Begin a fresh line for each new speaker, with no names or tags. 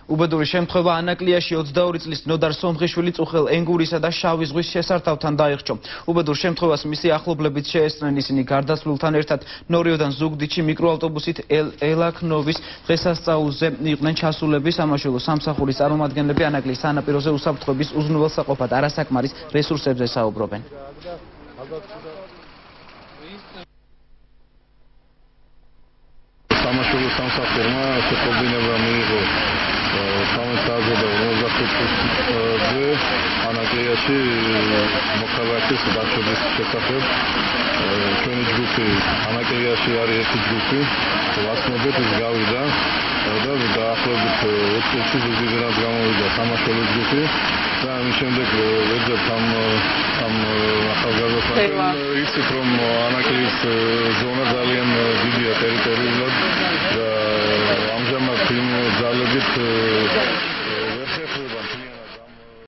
უბედური შემთხვევა ანაკლიაში 22 წლის ნოდარ სონღიშვილი წუხელ ენგურისა და შავი ზღვის შესართავთან დაიხრჩო. უბედურ შემთხვევას მისი ახლობლებიც შეესწრნენ, ისინი გარდაცვლილთან ერთად ნორიოდან ზუგდიდში მიკროავტობუსით ელაქნოვის დღესასწაულზე იყვნენ ჩასულები. სამაშველო სამსახურის წარმომადგენლები ანაკლის სანაპიროზე უსაფრთხოების უზრუნველსაყოფად არასაკმარის რესურსებზე საუბრობენ.
სამაშველო სამსახურმა შეყობინება მიიღო 13:45-ზე ანაკლიაში მოქალაქის დაშვების შესახებ. ჩვენი ჯგუფი ანაკლიაში არის ერთი ჯგუფი, ვაცნობთ ის გავიდა და დაახლოებით 20 წუთში ზუგდიდიდან გამოვიდა სამაშველო ჯგუფი და ამის შემდეგ ვეძებთ ამ ახალგაზრდასთან. იცით რომ ანაკლის ზონა ძალიან დიდია ტერიტორიულად და ამჟამად იმ ძალებით